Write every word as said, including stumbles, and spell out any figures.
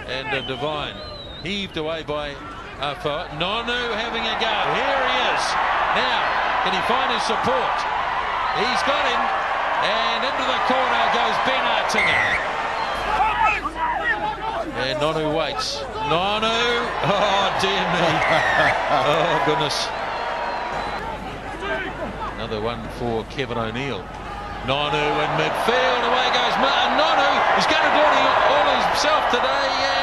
And uh, Divine heaved away by Afoa. Nonu having a go. Here he is. Now, can he find his support? He's got him. And into the corner goes Ben Artinger. And Nonu waits. Nonu. Oh, dear me. Oh, goodness. Another one for Kevin O'Neill. Nonu in midfield. Away goes Ma'a Nonu. He's going to do it all himself today.